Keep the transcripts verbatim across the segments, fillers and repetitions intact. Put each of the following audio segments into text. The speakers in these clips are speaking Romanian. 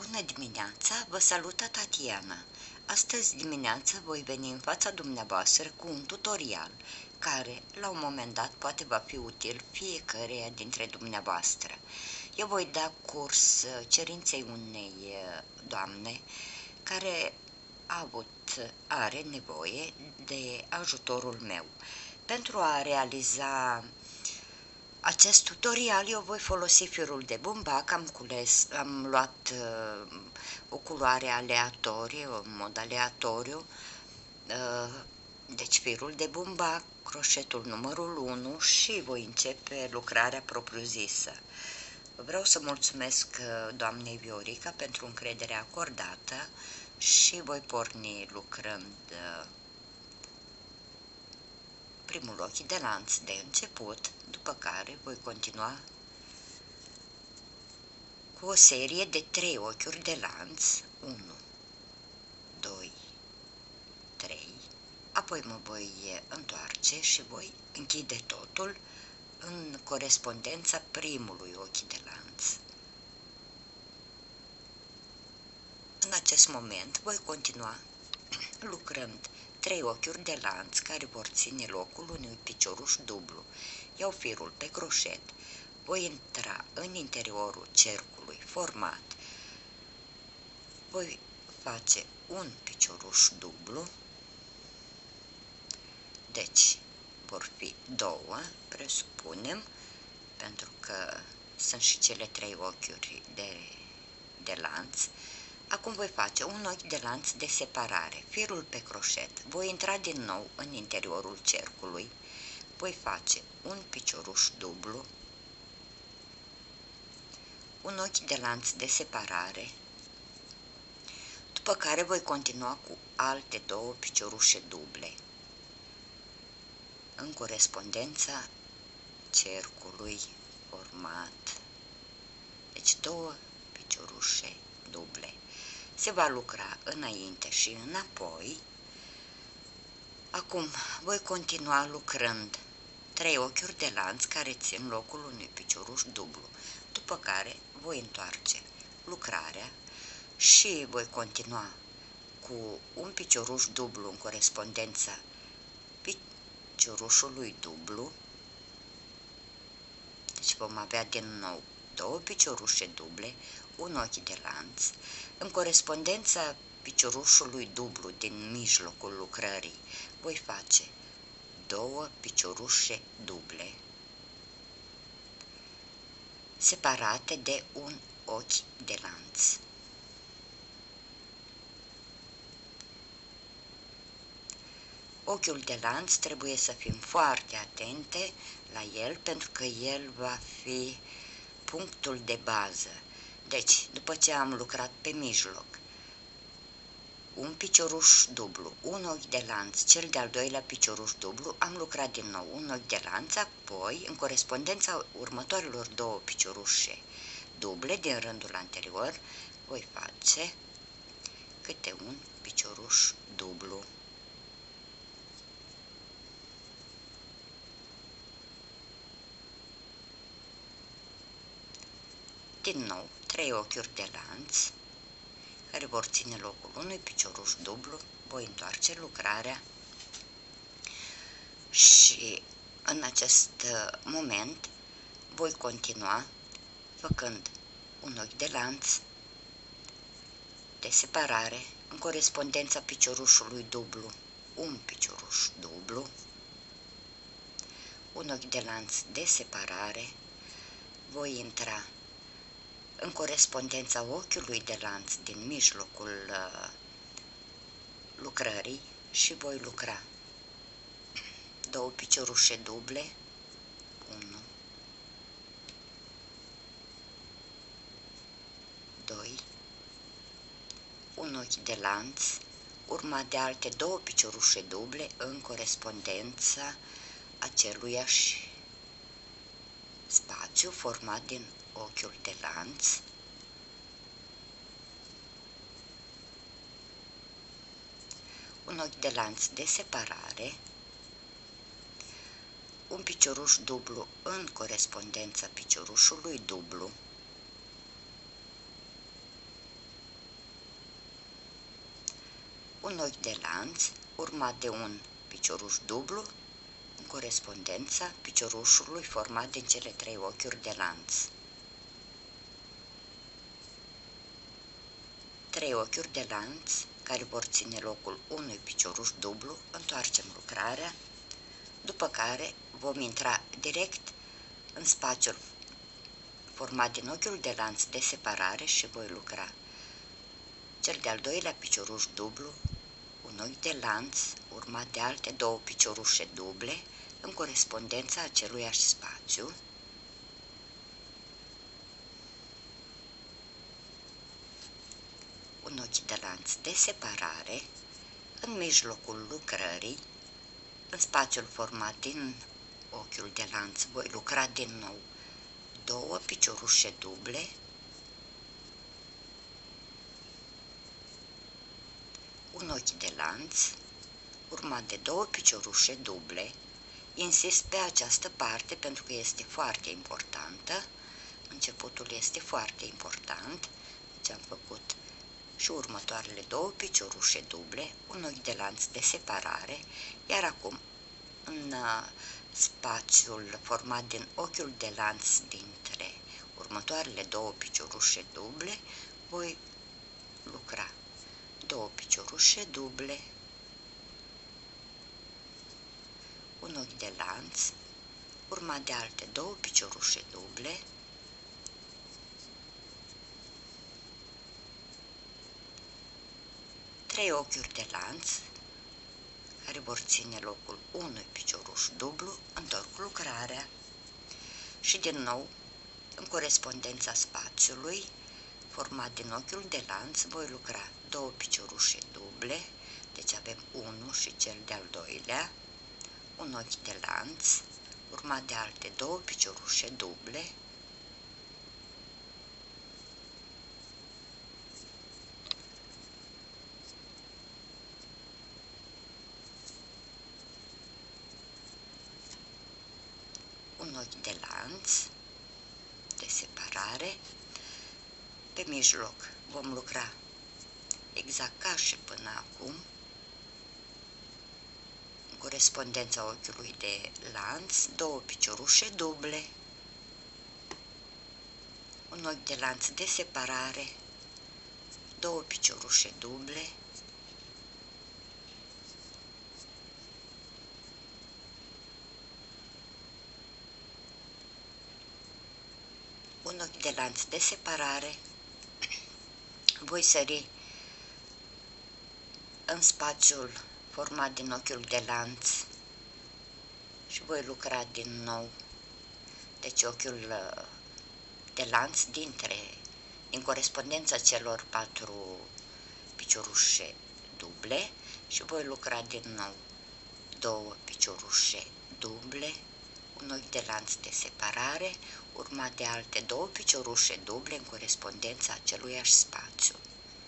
Bună dimineața, vă salută Tatiana. Astăzi dimineața voi veni în fața dumneavoastră cu un tutorial care, la un moment dat, poate va fi util fiecăreia dintre dumneavoastră. Eu voi da curs cerinței unei doamne care a avut, are nevoie de ajutorul meu. Pentru a realiza acest tutorial eu voi folosi firul de bumbac, am, cules, am luat uh, o culoare aleatorie, în mod aleatoriu, uh, deci firul de bumbac, croșetul numărul unu și voi începe lucrarea propriu-zisă. Vreau să mulțumesc doamnei Viorica pentru încrederea acordată și voi porni lucrând uh, primul ochi de lanț de început, după care voi continua cu o serie de trei ochiuri de lanț, unu, doi, trei, apoi mă voi întoarce și voi închide totul în corespondența primului ochi de lanț. În acest moment voi continua lucrând trei ochiuri de lanț care vor ține locul unui picioruș dublu. Iau firul pe croșet, voi intra în interiorul cercului format, voi face un picioruș dublu, deci vor fi două, presupunem, pentru că sunt și cele trei ochiuri de, de lanț. Acum voi face un ochi de lanț de separare, firul pe croșet, voi intra din nou în interiorul cercului, voi face un picioruș dublu, un ochi de lanț de separare, după care voi continua cu alte două piciorușe duble, în corespondența cercului format, deci două piciorușe duble. Se va lucra înainte și înapoi. Acum voi continua lucrând trei ochiuri de lanț care țin locul unui picioruș dublu, după care voi întoarce lucrarea și voi continua cu un picioruș dublu în corespondența piciorușului dublu, deci vom avea din nou două piciorușe duble, un ochi de lanț, în corespondența piciorușului dublu din mijlocul lucrării voi face două piciorușe duble separate de un ochi de lanț. Ochiul de lanț trebuie să fim foarte atente la el pentru că el va fi punctul de bază. Deci, după ce am lucrat pe mijloc, un picioruș dublu, un ochi de lanț, cel de-al doilea picioruș dublu, am lucrat din nou un ochi de lanț, apoi, în corespondența următorilor două piciorușe duble din rândul anterior, voi face câte un picioruș dublu. Din nou, trei ochiuri de lanț care vor ține locul unui picioruș dublu, voi întoarce lucrarea și în acest moment voi continua făcând un ochi de lanț de separare în corespondența piciorușului dublu, un picioruș dublu, un ochi de lanț de separare, voi intra în corespondența ochiului de lanț din mijlocul uh, lucrării și voi lucra două piciorușe duble, unu, doi, un ochi de lanț, urmat de alte două piciorușe duble în corespondența aceluiași spațiu format din ochiul de lanț, un ochi de lanț de separare, un picioruș dublu în corespondența piciorușului dublu, un ochi de lanț urmat de un picioruș dublu în corespondența piciorușului format din cele trei ochiuri de lanț. Trei ochiuri de lanț care vor ține locul unui picioruș dublu, întoarcem lucrarea, după care vom intra direct în spațiul format din ochiul de lanț de separare și voi lucra cel de-al doilea picioruș dublu, un ochi de lanț urmat de alte două piciorușe duble în corespondența aceluiași spațiu, un ochi de lanț de separare, în mijlocul lucrării, în spațiul format din ochiul de lanț, voi lucra din nou două piciorușe duble, un ochi de lanț urmat de două piciorușe duble. Insist pe această parte pentru că este foarte importantă, începutul este foarte important, deci am făcut și următoarele două piciorușe duble, un ochi de lanț de separare, iar acum în spațiul format din ochiul de lanț dintre următoarele două piciorușe duble, voi lucra două piciorușe duble, un ochi de lanț urmat de alte două piciorușe duble, trei ochiuri de lanț care vor ține locul unui picioruș dublu, întorc lucrarea și din nou în corespondența spațiului format din ochiul de lanț voi lucra două piciorușe duble, deci avem unul și cel de-al doilea, un ochi de lanț urmat de alte două piciorușe duble, un ochi de lanț de separare, pe mijloc vom lucra exact ca și până acum, în corespondența ochiului de lanț, două piciorușe duble, un ochi de lanț de separare, două piciorușe duble, un ochi de lanț de separare, voi sări în spațiul format din ochiul de lanț și voi lucra din nou, deci ochiul de lanț dintre, în corespondența celor patru piciorușe duble și voi lucra din nou două piciorușe duble, un ochi de lanț de separare, urmat de alte două piciorușe duble în corespondența aceluiași spațiu.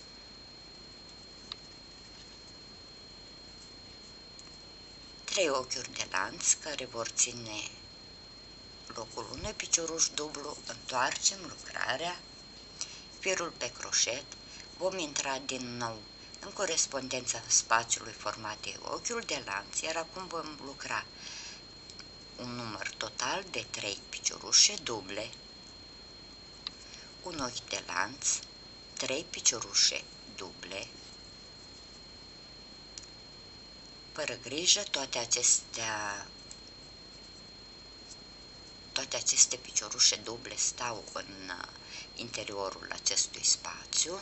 Trei ochiuri de lanț care vor ține locul unui picioruș dublu, întoarcem lucrarea, firul pe croșet, vom intra din nou în corespondența spațiului format de ochiul de lanț, iar acum vom lucra un număr total de trei piciorușe duble, un ochi de lanț, trei piciorușe duble. Fără grijă, toate acestea, toate aceste piciorușe duble stau în interiorul acestui spațiu.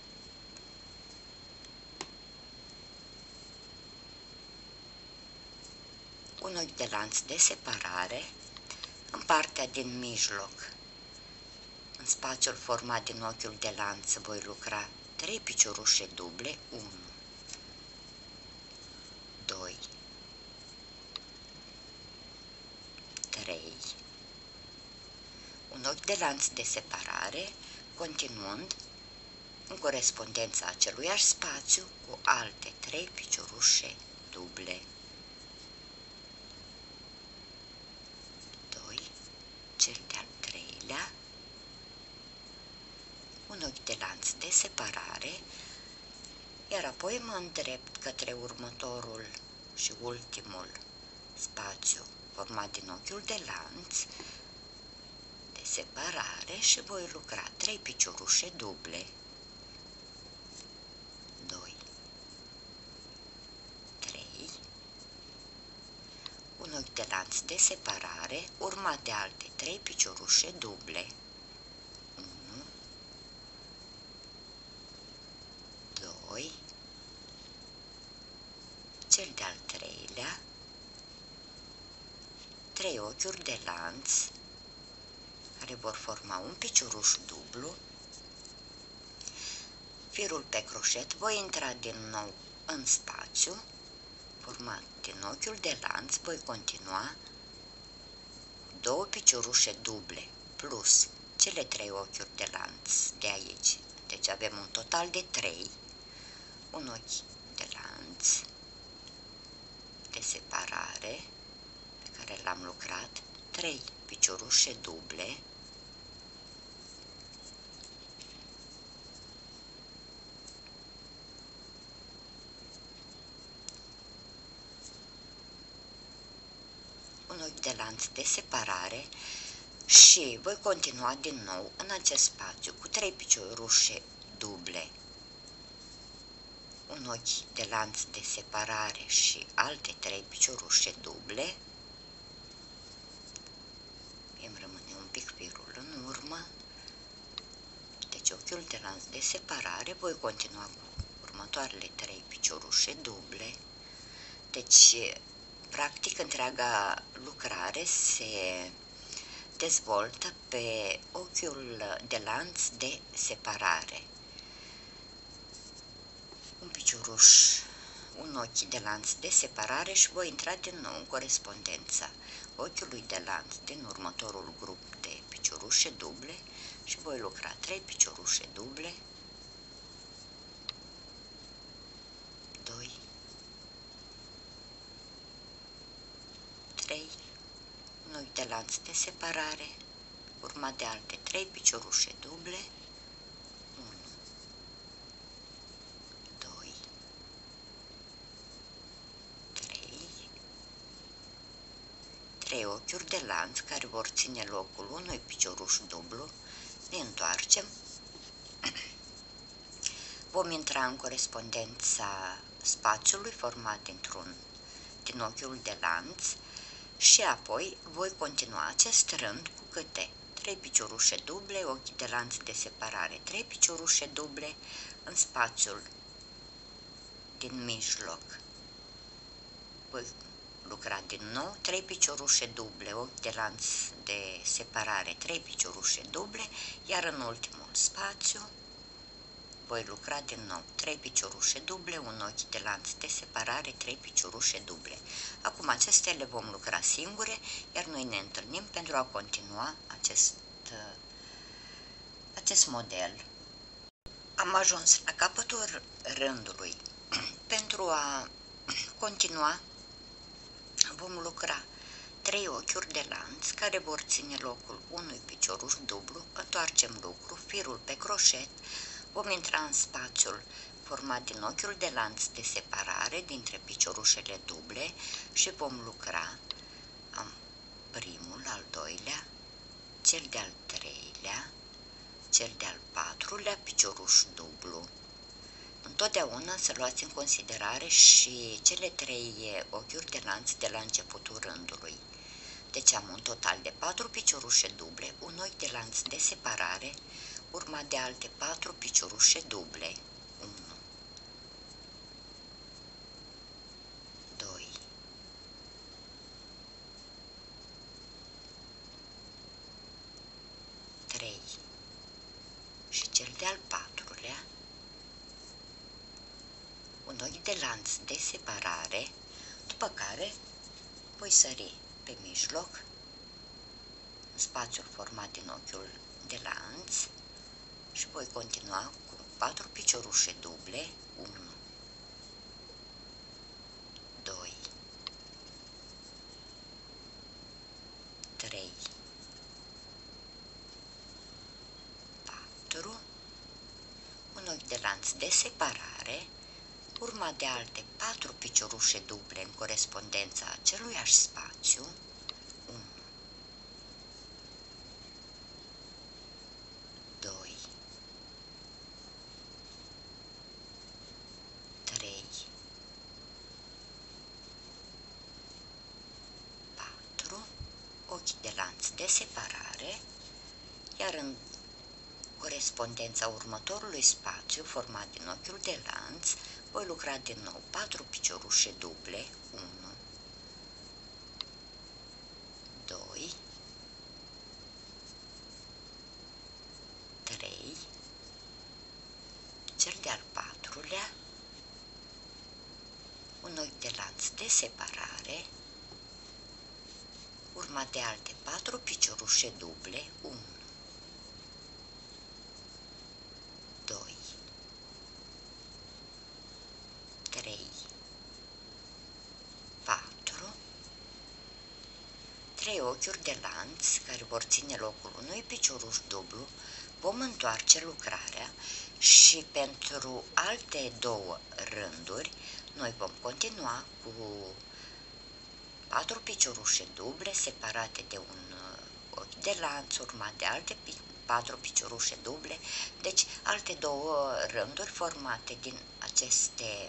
Un ochi de lanț de separare, în partea din mijloc, în spațiul format din ochiul de lanț, voi lucra trei piciorușe duble, unu, doi, trei, un ochi de lanț de separare, continuând în corespondența aceluiași spațiu cu alte trei piciorușe duble. doi, cel de-al treilea, un ochi de lanț de separare, iar apoi mă îndrept către următorul și ultimul spațiu format din ochiul de lanț de separare și voi lucra trei piciorușe duble, doi, trei, un ochi de lanț de separare urmat de alte trei piciorușe duble, unu, doi, cel de-al treilea, trei ochiuri de lanț care vor forma un picioruș dublu, firul pe croșet, voi intra din nou în spațiu format din ochiul de lanț, voi continua cu două piciorușe duble plus cele trei ochiuri de lanț de aici, deci avem un total de trei, un ochi de lanț de separare pe care l-am lucrat, trei piciorușe duble, un ochi de lanț de separare și voi continua din nou în acest spațiu cu trei piciorușe duble, un ochi de lanț de separare și alte trei piciorușe duble. Îmi rămâne un pic firul în urmă, deci ochiul de lanț de separare, voi continua cu următoarele trei piciorușe duble, deci practic întreaga lucrare se dezvoltă pe ochiul de lanț de separare. Un picioruș, un ochi de lanț de separare și voi intra din nou în corespondența ochiului de lanț din următorul grup de piciorușe duble și voi lucra trei piciorușe duble, doi, trei, un ochi de lanț de separare urmat de alte trei piciorușe duble, unu, doi, trei, trei ochiuri de lanț care vor ține locul unui picioruș dublu, ne întoarcem, vom intra în corespondența spațiului format dintr-un din ochiul de lanț și apoi voi continua acest rând cu câte trei piciorușe duble, ochi de lanț de separare, trei piciorușe duble în spațiul din mijloc. Voi lucra din nou trei piciorușe duble, ochi de lanț de separare, trei piciorușe duble, iar în ultimul spațiu voi lucra din nou trei piciorușe duble, un ochi de lanț de separare, trei piciorușe duble. Acum acestea le vom lucra singure, iar noi ne întâlnim pentru a continua acest, acest model. Am ajuns la capătul rândului. Pentru a continua vom lucra trei ochiuri de lanț care vor ține locul unui picioruș dublu, întoarcem lucru, firul pe croșet, vom intra în spațiul format din ochiul de lanț de separare dintre piciorușele duble și vom lucra am primul, al doilea, cel de-al treilea, cel de-al patrulea picioruș dublu. Întotdeauna să luați în considerare și cele trei ochiuri de lanț de la începutul rândului. Deci am un total de patru piciorușe duble, un ochi de lanț de separare, urmat de alte patru piciorușe duble, unu, doi, trei și cel de-al patrulea, un ochi de lanț de separare, după care voi sări pe mijloc, în spațiul format din ochiul de lanț, și voi continua cu patru piciorușe duble, unu, doi, trei, patru, un ochi de lanț de separare, urmat de alte patru piciorușe duble în corespondența aceluiași spațiu, unu, doi, trei, patru, ochi de lanț de separare, iar în corespondența următorului spațiu, format din ochiul de lanț, voi lucra din nou patru piciorușe duble, unu, doi, trei, cel de-al patrulea, un ochi de lanț de separare, urmat de alte patru piciorușe duble, unu, doi, trei, patru, trei ochiuri de lanț care vor ține locul unui picioruș dublu, vom întoarce lucrarea și pentru alte două rânduri noi vom continua cu patru piciorușe duble separate de un ochi de lanț, urmat de alte patru piciorușe duble, deci alte două rânduri formate din aceste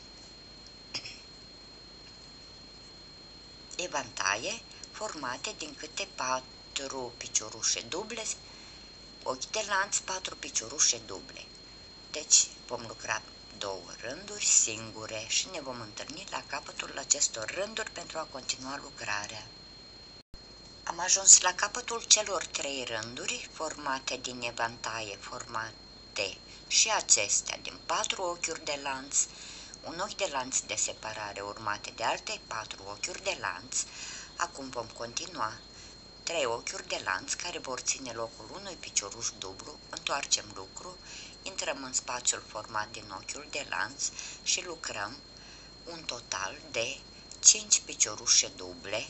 evantaie formate din câte patru piciorușe duble, ochi de lanț, patru piciorușe duble. Deci vom lucra două rânduri singure și ne vom întâlni la capătul acestor rânduri pentru a continua lucrarea. Am ajuns la capătul celor trei rânduri formate din evantaie formate și acestea din patru ochiuri de lanț, un ochi de lanț de separare urmate de alte patru ochiuri de lanț. Acum vom continua trei ochiuri de lanț care vor ține locul unui picioruș dublu, întoarcem lucru, intrăm în spațiul format din ochiul de lanț și lucrăm un total de cinci piciorușe duble,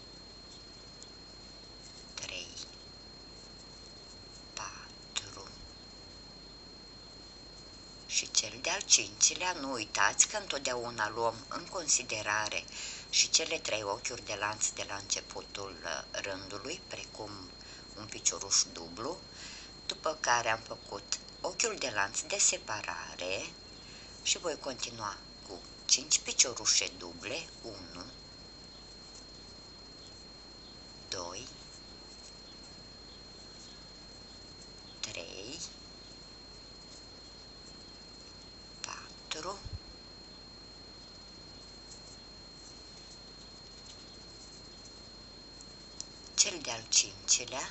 trei, patru și cel de-al cincilea. Nu uitați că întotdeauna luăm în considerare și cele trei ochiuri de lanț de la începutul rândului, precum un picioruș dublu, după care am făcut ochiul de lanț de separare și voi continua cu cinci piciorușe duble, unu, doi, trei, patru, cel de-al cincilea,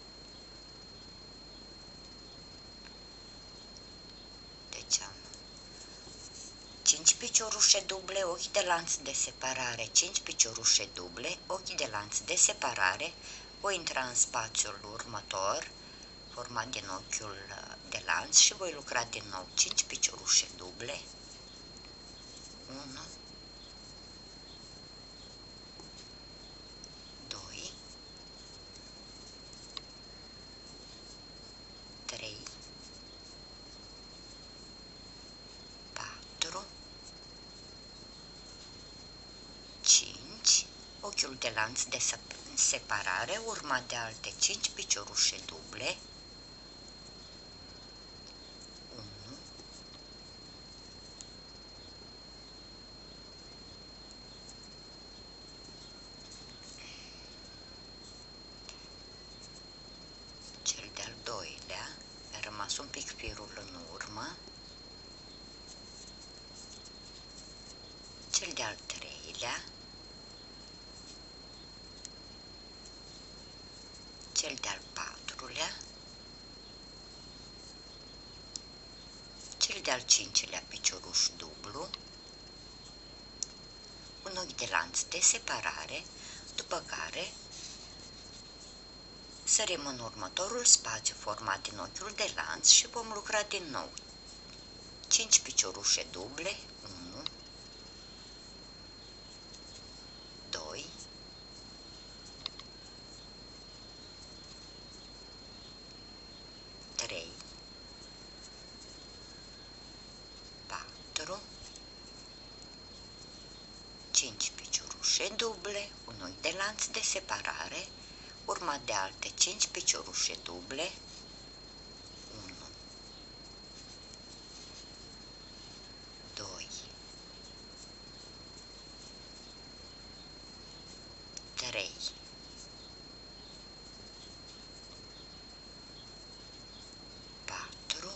deci am cinci piciorușe duble, ochi de lanț de separare, cinci piciorușe duble, ochi de lanț de separare, voi intra în spațiul următor, format din ochiul de lanț și voi lucra din nou cinci piciorușe duble, unu, doi, trei, patru, cinci, ochiul de lanț de separare, urmat de alte cinci piciorușe duble, unu, cel de-al doilea, mi-a rămas un pic firul în urmă, cel de-al treilea, cel de-al patrulea, cel de-al cincilea picioruș dublu, un ochi de lanț de separare, după care sărim în următorul spațiu format din ochiul de lanț și vom lucra din nou cinci piciorușe duble, unu, doi, trei, patru, piciorușe duble, un ochi de lanț de separare, urmat de alte cinci piciorușe duble, unu, doi, trei, patru,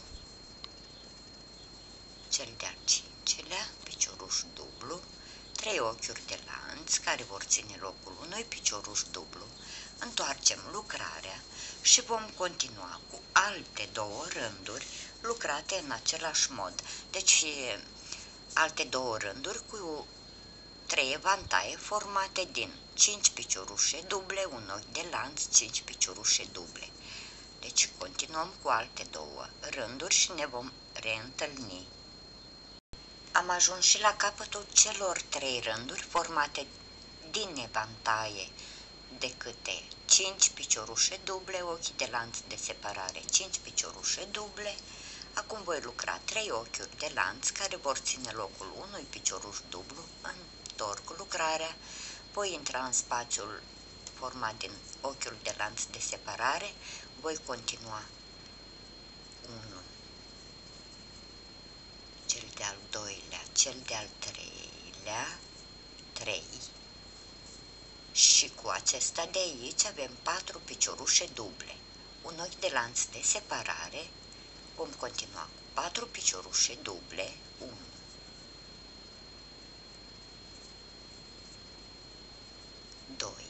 cel de-al cincilea, picioruș dublu, trei ochiuri de lanț care vor ține locul unui picioruș dublu. Întoarcem lucrarea și vom continua cu alte două rânduri lucrate în același mod. Deci alte două rânduri cu trei evantaie formate din cinci piciorușe duble, un ochi de lanț, cinci piciorușe duble. Deci continuăm cu alte două rânduri și ne vom reîntâlni. Am ajuns și la capătul celor trei rânduri formate din evantaie de câte cinci piciorușe duble, ochi de lanț de separare, cinci piciorușe duble. Acum voi lucra trei ochiuri de lanț care vor ține locul unui picioruș dublu. Întorc lucrarea, voi intra în spațiul format din ochiul de lanț de separare, voi continua unu, cel de-al doilea, cel de-al treilea, trei, și cu acesta de aici avem patru piciorușe duble, un ochi de lanț de separare, vom continua cu patru piciorușe duble, unu, doi,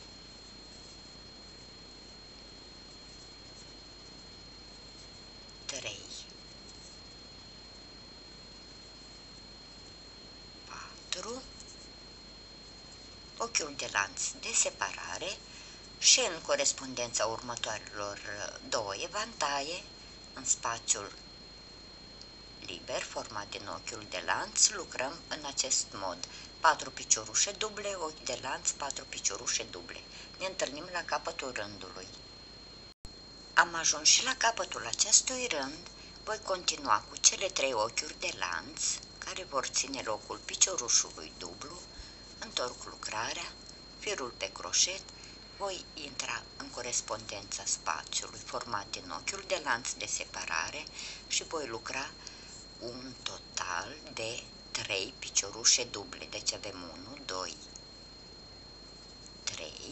trei, patru, ochiul de lanț de separare și în corespondența următoarelor două evantaie, în spațiul liber format din ochiul de lanț, lucrăm în acest mod. patru piciorușe duble, ochi de lanț, patru piciorușe duble. Ne întâlnim la capătul rândului. Am ajuns și la capătul acestui rând, voi continua cu cele trei ochiuri de lanț care vor ține locul piciorușului dublu, întorc lucrarea, firul pe croșet, voi intra în corespondența spațiului format din ochiul de lanț de separare și voi lucra un total de trei piciorușe duble. Deci avem unu, doi, trei,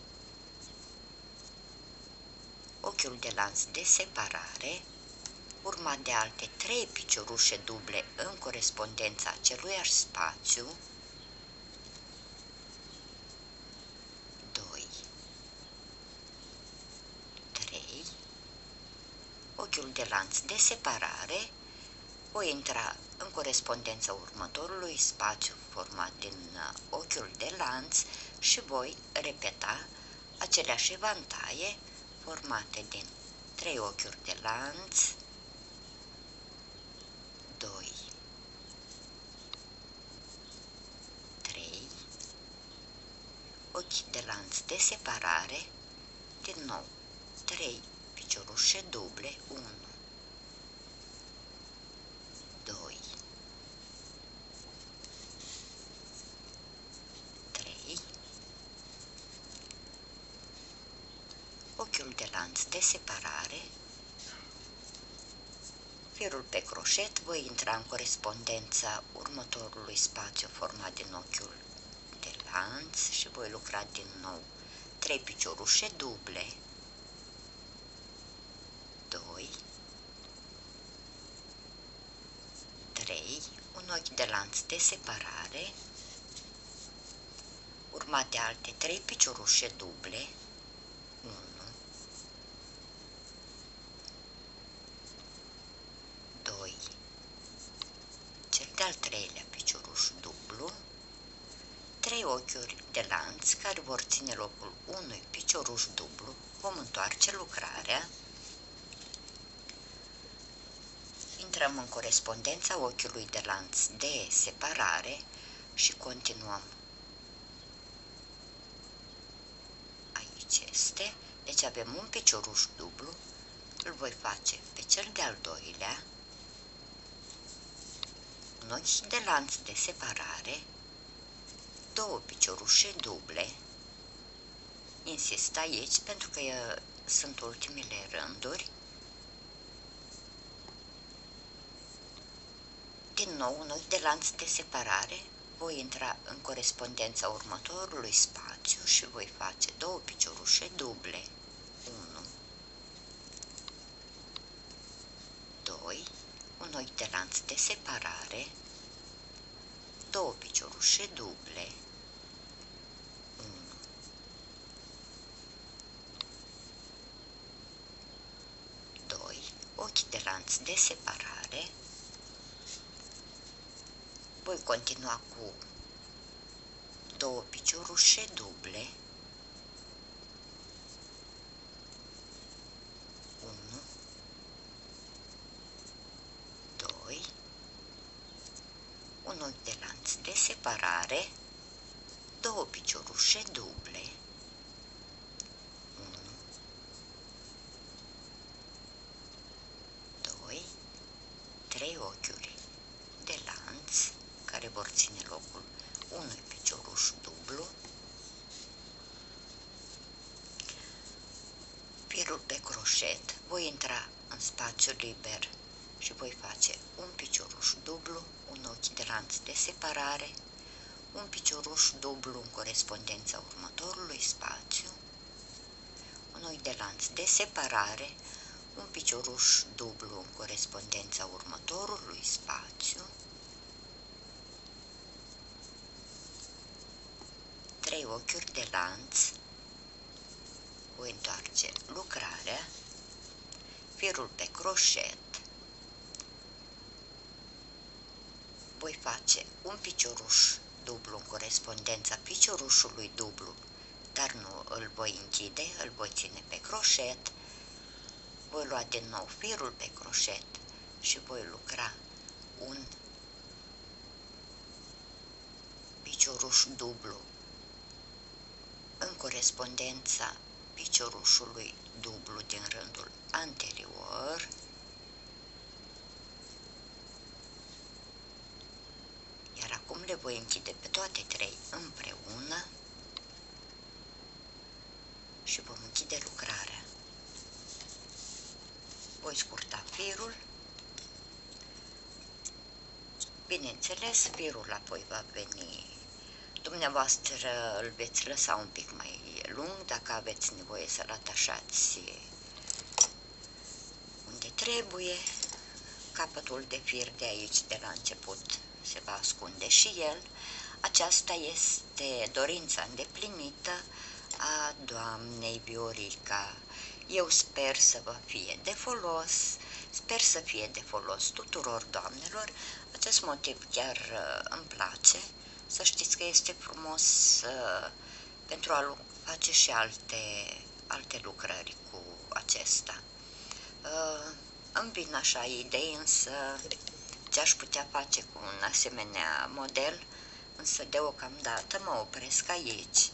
ochiul de lanț de separare, urmat de alte trei piciorușe duble în corespondența aceluiași spațiu, doi, trei, ochiul de lanț de separare, voi intra în corespondența următorului spațiu format din ochiul de lanț și voi repeta aceleași evantaie formate din trei ochiuri de lanț, doi, trei, ochi de lanț de separare, din nou trei piciorușe duble, unu, doi, trei, ochiul de lanț de separare, firul pe croșet, voi intra în corespondența următorului spațiu format din ochiul de lanț și voi lucra din nou trei piciorușe duble, doi, trei, un ochi de lanț de separare, urmat de alte trei piciorușe duble, unu, doi, cel de-al treilea picioruș dublu, trei ochiuri de lanț care vor ține locul unui picioruș dublu, vom întoarce lucrarea, intrăm în corespondența ochiului de lanț de separare și continuăm. Aici este, deci avem un picioruș dublu, îl voi face pe cel de-al doilea, un ochi de lanț de separare, două piciorușe duble. Insist aici pentru că uh, sunt ultimele rânduri. Din nou un ochi de lanț de separare, voi intra în corespondența următorului spațiu și voi face două piciorușe duble. unu, doi, un ochi de lanț de separare, două piciorușe duble, unu, doi, ochi de lanț de separare. Voi continua cu două piciorușe duble, unu, doi, un ochi de lanț de separare, două piciorușe duble, unu, doi, trei ochiuri de lanț care vor ține locul unui picioruș dublu, firul pe croșet, voi intra în spațiu liber și voi face un picioruș dublu, un ochi de lanț de separare, un picioruș dublu în corespondența următorului spațiu, un ochi de lanț de separare, un picioruș dublu în corespondența următorului spațiu, trei ochiuri de lanț, voi întoarce lucrarea, firul pe croșet, voi face un picioruș dublu în corespondența piciorușului dublu, dar nu îl voi închide, îl voi ține pe croșet, voi lua din nou firul pe croșet și voi lucra un picioruș dublu în corespondența piciorușului dublu din rândul anterior, iar acum le voi închide pe toate trei împreună și vom închide lucrarea. Voi scurta firul, bineînțeles, firul apoi va veni. Dumneavoastră îl veți lăsa un pic mai lung dacă aveți nevoie să-l atașați unde trebuie. Capătul de fir de aici, de la început, se va ascunde și el. Aceasta este dorința îndeplinită a doamnei Viorica. Eu sper să vă fie de folos, sper să fie de folos tuturor doamnelor. Acest motiv chiar îmi place. Să știți că este frumos uh, pentru a face și alte, alte lucrări cu acesta. Uh, îmi vin așa idei, însă ce aș putea face cu un asemenea model, însă deocamdată mă opresc aici.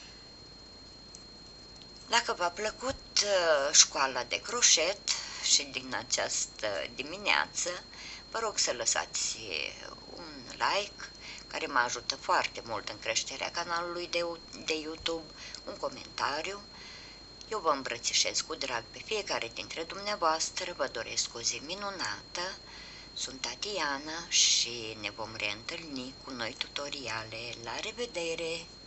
Dacă v-a plăcut uh, școala de croșet și din această dimineață, vă rog să lăsați un like, care mă ajută foarte mult în creșterea canalului de, de YouTube, un comentariu. Eu vă îmbrățișez cu drag pe fiecare dintre dumneavoastră, vă doresc o zi minunată, sunt Tatiana și ne vom reîntâlni cu noi tutoriale. La revedere!